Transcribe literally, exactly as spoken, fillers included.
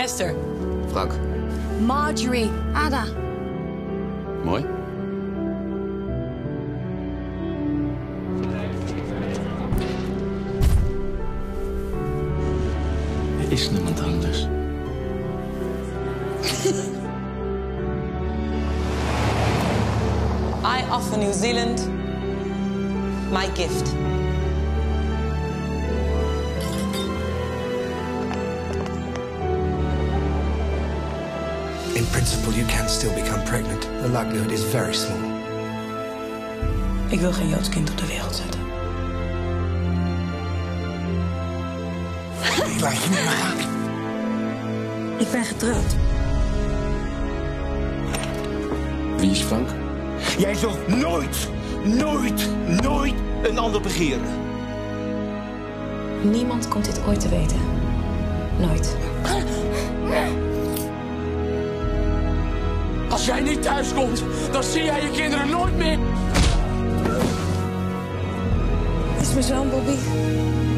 Esther. Frank. Marjorie. Ada. Mooi. Er is niemand anders. I offer New Zealand my gift. In principle, you can still become pregnant. The likelihood is very small. Ik wil geen Joods kind op de wereld zetten. Ik laat je niet meer gaan. Ik ben getrouwd. Wie is Frank? Jij zult nooit, nooit, nooit een ander begeren. Niemand komt dit ooit te weten. Nooit. Als jij niet thuis komt, dan zie jij je kinderen nooit meer. Dit is mijn zoon, Bobby.